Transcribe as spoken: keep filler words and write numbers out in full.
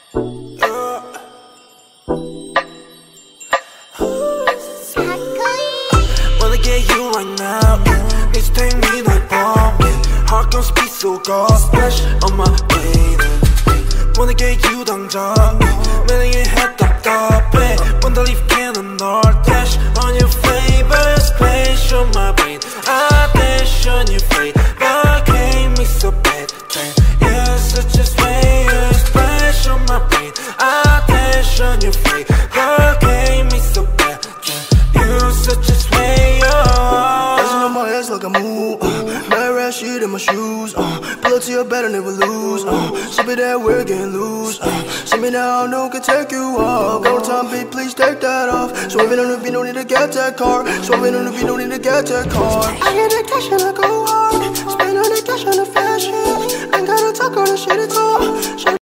Wanna get you right now. Need to take me night bomb. Heart gon' speed so cold. Splash on my baby. Wanna get you 당장. 매력의 head 답답해. Wanna leave cannon or dash on your favorite space. On my brain. I dash on your face. But gave me so bad. You're such a slayer. Splash on my brain. I dash on your face. But gave me so bad. You're such a slayer. Dancing on my ass like I move. Uh, Mad rat shit in my shoes. Uh, pull up to your bed and never lose. Uh, Sip it that we're getting loose. Uh, See me now, no one can take you off. Go time, beat, please take that off. Swerving on the beat, no need to get that car. Swerving on the beat, no need to get that car. I get the cash and I go hard. Spend all the cash on the fashion. Ain't gotta talk all the shit at all.